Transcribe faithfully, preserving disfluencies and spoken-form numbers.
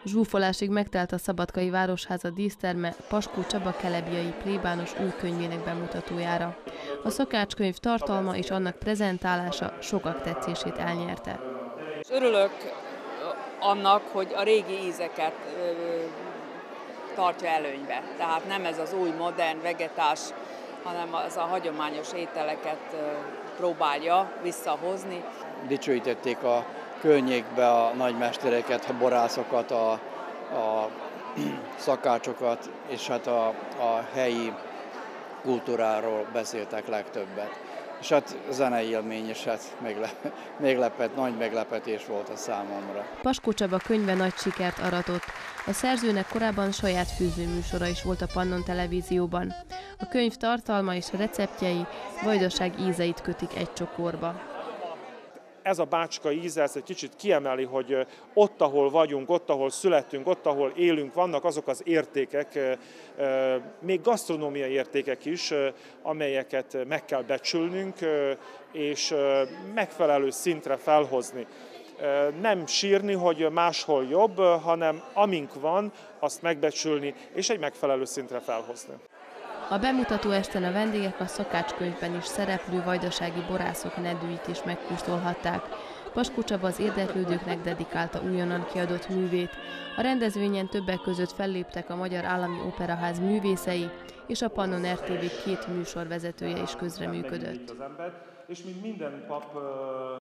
Zsúfolásig megtelt a Szabadkai Városháza díszterme Paskó Csaba kelebjai plébános új könyvének bemutatójára. A szakácskönyv tartalma és annak prezentálása sokak tetszését elnyerte. Örülök annak, hogy a régi ízeket tartja előnybe. Tehát nem ez az új, modern, vegetás, hanem az a hagyományos ételeket próbálja visszahozni. Dicsőítették a környékbe a nagymestereket, a borászokat, a, a szakácsokat, és hát a, a helyi kultúráról beszéltek legtöbbet. És hát zenei élmény is hát meglepett, nagy meglepetés volt a számomra. Paskó Csaba könyve nagy sikert aratott. A szerzőnek korábban saját főzőműsora is volt a Pannon Televízióban. A könyv tartalma és a receptjei Vajdaság ízeit kötik egy csokorba. Ez a bácska íze, ez egy kicsit kiemeli, hogy ott, ahol vagyunk, ott, ahol születtünk, ott, ahol élünk, vannak azok az értékek, még gasztronómiai értékek is, amelyeket meg kell becsülnünk, és megfelelő szintre felhozni. Nem sírni, hogy máshol jobb, hanem amink van, azt megbecsülni, és egy megfelelő szintre felhozni. A bemutató esten a vendégek a szakácskönyvben is szereplő vajdasági borászok nedűit is megkóstolhatták. Paskó Csaba az érdeklődőknek dedikálta újonnan kiadott művét. A rendezvényen többek között felléptek a Magyar Állami Operaház művészei, és a Pannon er té vé két műsorvezetője is közreműködött.